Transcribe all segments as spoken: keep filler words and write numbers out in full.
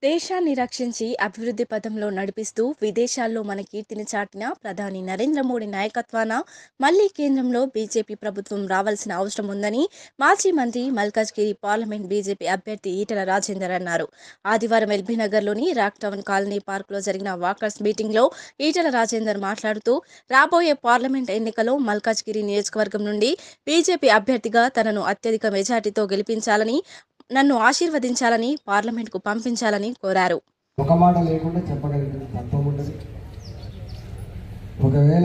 దేశాన్ని రక్షించి అభివృద్ధి పథంలో నడిపిస్తూ విదేశాల్లో మన కీర్తిని చాటిన ప్రధాని నరేంద్ర మోడీ నాయకత్వాన మళ్లీ కేంద్రంలో బీజేపీ ప్రభుత్వం రావాల్సిన అవసరం ఉందని మాజీ మంత్రి మల్కాజ్గిరి పార్లమెంట్ బీజేపీ అభ్యర్థి ఈటెల రాజేందర్ అన్నారు. ఆదివారం ఎల్బీ నగర్లోని రాక్టౌన్ కాలనీ పార్కులో జరిగిన వాకర్స్ మీటింగ్లో ఈటెల రాజేందర్ మాట్లాడుతూ రాబోయే పార్లమెంట్ ఎన్నికలో మల్కాజ్గిరి నియోజకవర్గం నుండి బీజేపీ అభ్యర్థిగా తనను అత్యధిక మెజార్టీతో గెలిపించాలని, నన్ను ఆశీర్వదించాలని, పార్లమెంట్కు పంపించాలని కోరారు. ఒక మాట లేకుండా చెప్పగలిగిన తత్వం ఉండదు. ఒకవేళ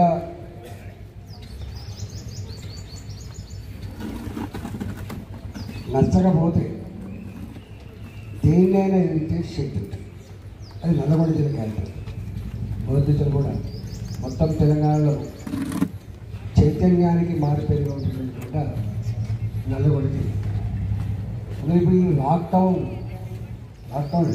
నచ్చకపోతే దేన్నైనా ఎదిరించే శక్తి ఉంటుంది. అది నల్లగొండ జిల్లా క్యారెక్టర్. మొదటి కూడా మొత్తం తెలంగాణలో చైతన్యానికి మారిపోయిన ఉంటుంది నల్లగొండ జిల్లా. అందులో ఇప్పుడు ఈ లాక్డౌన్ లాక్డౌన్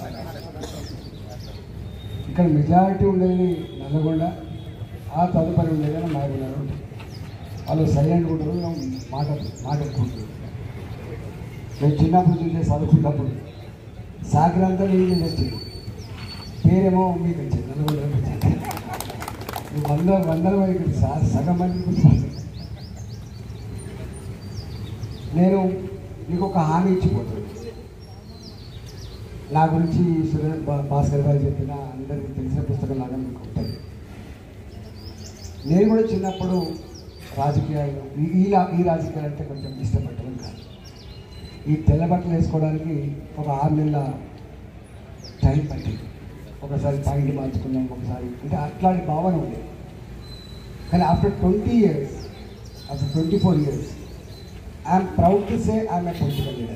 ఇక్కడ మెజారిటీ ఉండేది నల్లగొండ, ఆ తదుపరి ఉండేది నాయకులు. వాళ్ళు సైలెంట్ ఉంటారు, మాట మాట్లాడుకుంటారు. నేను చిన్నప్పుడు చూసే చదువుకున్నప్పుడు సాగరంతా నీళ్ళు వచ్చింది, పేరేమో మీకు వచ్చింది నల్లగొండ వచ్చింది. వందల వందల మంది సగం మంది. నేను మీకు ఒక హామీ ఇచ్చిపోతుంది. నా గురించి సురేష్ భాస్కర్ గారు చెప్పిన అందరికీ తెలిసిన పుస్తకం లాగా మీకు ఉంటుంది. నేను కూడా చిన్నప్పుడు రాజకీయాలు ఈ ఈ రాజకీయాలు అంటే కొంచెం ఇష్టపడటం కాదు. ఈ తెల్ల బట్టలు వేసుకోవడానికి ఒక ఆరు నెలల టైం పట్టింది. ఒకసారి పాయింట్ మార్చుకున్నాం, ఒకసారి అంటే అట్లాంటి భావన ఉండేది. కానీ after twenty years after twenty four years I'm proud to say I'm a political leader.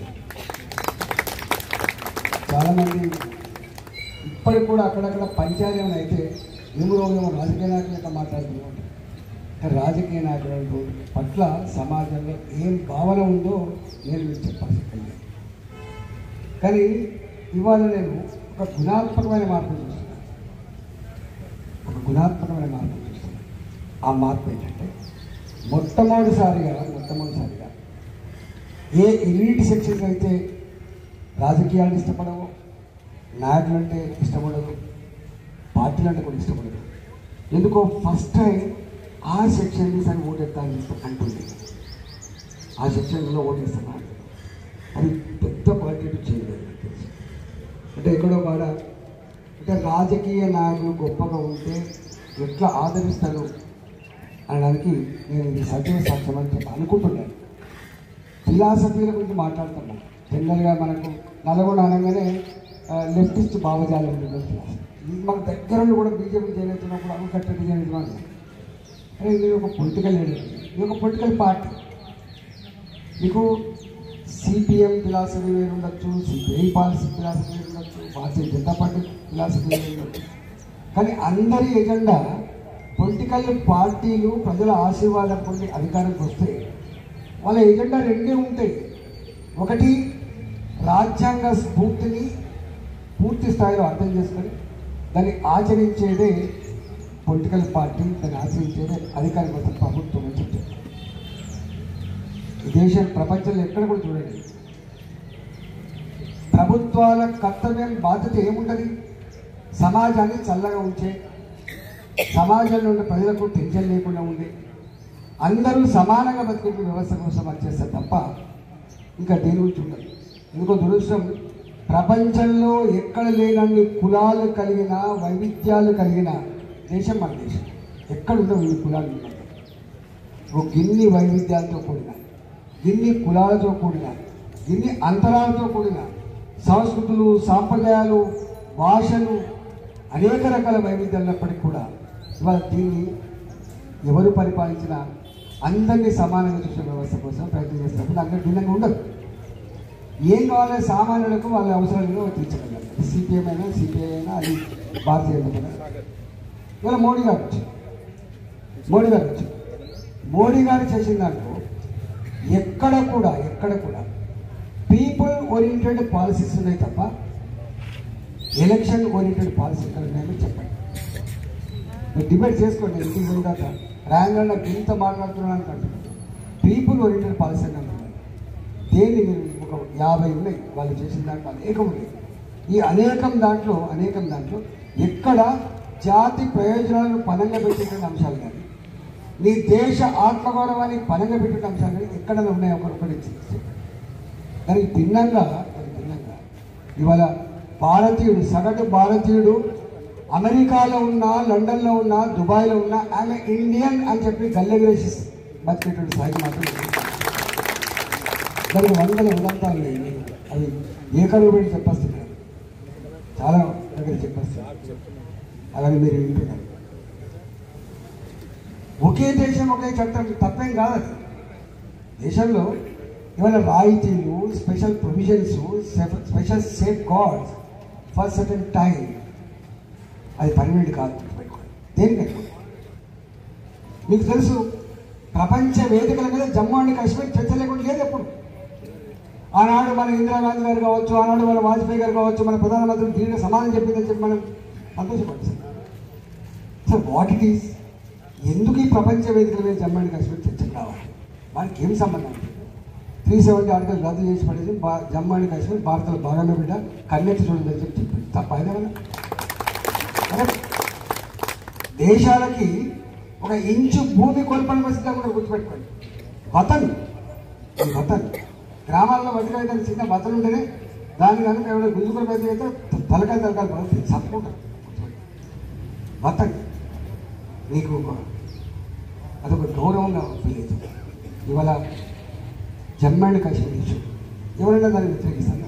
చాలామంది ఇప్పటికి కూడా అక్కడక్కడ పంచాయతీ అయితే మేము ఏమో రాజకీయ నాయకులు యొక్క మాట్లాడుతున్నాం. రాజకీయ నాయకుల పట్ల సమాజంలో ఏం భావన ఉందో నేను మీకు చెప్పాల్సి ఉంటుంది. కానీ ఇవాళ నేను ఒక గుణాత్మకమైన మార్పు చూస్తున్నాను. ఒక గుణాత్మకమైన మార్పు చూస్తున్నాను. ఆ మార్పు ఏంటంటే మొట్టమొదటిసారిగా మొట్టమొదటిసారిగా ఏ ఎలిట్ సెక్షన్స్ అయితే రాజకీయాలు ఇష్టపడవు, నాయకులు అంటే ఇష్టపడదు, పార్టీలు అంటే కూడా ఇష్టపడదు, ఎందుకో ఫస్ట్ టైం ఆ సెక్షన్ని సరి ఓటెత్తాలని అంటుంది. ఆ సెక్షన్లో ఓటేస్తాను. అది పెద్ద పార్టీ చేయలేదు. అంటే ఎక్కడో బాడ అంటే రాజకీయ నాయకులు గొప్పగా ఉంటే ఎట్లా ఆదరిస్తారు అనడానికి నేను ఇది సజీవ సాక్ష్యం అని చెప్పి అనుకుంటున్నాను. ఫిలాసఫీల గురించి మాట్లాడుతున్నాను. జనరల్గా మనకు నల్గొండ అనగానే లెఫ్టిస్ట్ భావజాలం ఉంటుంది. మన దగ్గర కూడా బీజేపీ చేయలేస్తున్నప్పుడు అవి కట్టడి చేయడం అరే ఇది ఒక పొలిటికల్ లీడర్, ఇది ఒక పొలిటికల్ పార్టీ. మీకు సిపిఎం ఫిలాసఫీ వేరు ఉండొచ్చు, సిపిఐ పాలసీ ఫిలాసఫీ వేరు ఉండొచ్చు, భారతీయ జనతా పార్టీ ఫిలాసఫీ వేరు ఉండొచ్చు. కానీ అందరి ఎజెండా పొలిటికల్ పార్టీలు ప్రజల ఆశీర్వాదం పొంది అధికారంకి వస్తే వాళ్ళ ఎజెండా రెండే ఉంటాయి. ఒకటి రాజ్యాంగ స్ఫూర్తిని పూర్తి స్థాయిలో అర్థం చేసుకొని దాన్ని ఆచరించేదే పొలిటికల్ పార్టీ, దాన్ని ఆచరించేదే అధికారిక ప్రభుత్వం అని చెప్తారు. ఈ దేశం ప్రపంచంలో ఎక్కడ కూడా చూడండి, ప్రభుత్వాల కర్తవ్యం బాధ్యత ఏముంటుంది? సమాజాన్ని చల్లగా ఉంచే, సమాజంలో ఉన్న ప్రజలకు టెన్షన్ లేకుండా ఉండే, అందరూ సమానంగా బతికే వ్యవస్థ కోసం వచ్చేస్తారు తప్ప ఇంకా దేని గురించి ఉండదు. ఎందుకో దురదృష్టం, ప్రపంచంలో ఎక్కడ లేనన్ని కులాలు కలిగిన వైవిధ్యాలు కలిగిన దేశం మన దేశం. ఎక్కడ ఉండవు ఇన్ని కులాలు ఉన్నాయి. ఒక గిన్ని వైవిధ్యాలతో కూడిన, గిన్ని కులాలతో కూడిన, గిన్ని అంతరాలతో కూడిన సంస్కృతులు, సాంప్రదాయాలు, భాషలు, అనేక రకాల వైవిధ్యాలు ఉన్నప్పటికీ కూడా ఇవాళ దీన్ని ఎవరు పరిపాలించినా అందరినీ సమానంగా చూసే వ్యవస్థ కోసం ప్రయత్నం చేస్తున్నప్పుడు అందరూ భిన్నంగా ఉండదు. ఏం కావాలో సామాన్యులకు వాళ్ళ అవసరాలను తీర్చగలరు. సిపిఎం అయినా, సిపిఐ అయినా, అది భారతీయ జనతా. ఇవాళ మోడీ గారు వచ్చారు మోడీ గారు వచ్చారు మోడీ గారు చేసిన దాంట్లో ఎక్కడ కూడా ఎక్కడ కూడా పీపుల్ ఓరియంటెడ్ పాలసీస్ ఉన్నాయి తప్ప ఎలక్షన్ ఓరియంటెడ్ పాలసీ ఎక్కడ ఉన్నాయని చెప్పండి. మీరు డిబేట్ చేసుకోండి. ఇంటికి పోయిన తర్వాత ర్యాంక్ నాకు ఇంత మాట్లాడుతున్నాను అంటున్నారు. పీపుల్ ఓరియంటెడ్ పాలసీ అని అంటున్నారు. దేన్ని మీరు ఒక యాభై ఉన్నాయి వాళ్ళు చేసిన దాంట్లో అనేకం ఉన్నాయి. ఈ అనేకం దాంట్లో అనేకం దాంట్లో ఎక్కడ జాతి ప్రయోజనాలను పనంగా పెట్టేటువంటి అంశాలు కానీ నీ దేశ ఆత్మగౌరవాన్ని పనంగా పెట్టే అంశాలు కానీ ఎక్కడ ఉన్నాయి ఒకరొకటి దానికి భిన్నంగా దానికి భిన్నంగా ఇవాళ భారతీయుడు సగటు భారతీయుడు అమెరికాలో ఉన్నా లండన్లో ఉన్నా దుబాయ్లో ఉన్నా ఆమె ఇండియన్ అని చెప్పి గల్లెగిరేసి బతికేటువంటి స్థాయికి మాత్రం దానికి వందల ఉదంతాలు లేవు. అవి ఏకరువు పెట్టి చెప్పేస్తున్నాను, చాలా దగ్గర చెప్పేస్తాను, అలాగే మీరు వింటున్నారు. ఒకే దేశం ఒకే చట్టం తప్పేం కాదు. అది దేశంలో ఇవాళ రాయితీలు, special provisions, special safeguards for certain time, అది పర్మనెంట్ కాదు. దేనికైనా మీకు తెలుసు, ప్రపంచ వేదికల మీద జమ్మూ అండ్ కాశ్మీర్ చర్చ లేకుండా లేదు ఎప్పుడు. ఆనాడు మన ఇందిరాగాంధీ గారు కావచ్చు, ఆనాడు మన వాజ్పేయి గారు కావచ్చు, మన ప్రధానమంత్రి దీనికి సమాధానం చెప్పిందని చెప్పి మనం సంతోషపడుతుంది. సో వాట్ ఇట్ ఈస్, ఎందుకు ఈ ప్రపంచ వేదికల మీద జమ్మూ అండ్ కాశ్మీర్ చర్చకు రావాలి? వారికి ఏం సంబంధం? త్రీ సెవెంటీ ఆర్టికల్ రద్దు చేసి పడేసి బా జమ్మూ అండ్ కాశ్మీర్ భారతలో భాగంగా బిడ్డ కన్నెత్తి చూడండి అని చెప్పి చెప్పింది. తప్ప అయినా కదా. దేశాలకి ఒక ఇంచు భూమి కోల్పని పరిస్థితి కూడా గుర్తుపెట్టుకోండి. వతన్ ఈ వతన్ గ్రామాల్లో బతికైతే చిన్న వతన్ ఉంటేనే దాని కనుక ఎవరైనా గుంజుకుని బతికి అయితే తలకాయ తలకాయలు పడుతుంది సప్పుకుంటారు. వతన్ నీకు అదొక గౌరవంగా ఫీల్ అవుతుంది. ఇవాళ జమ్మూ అండ్ కాశ్మీర్ ఇష్యూ ఎవరైనా దాన్ని వ్యతిరేకిస్తారు.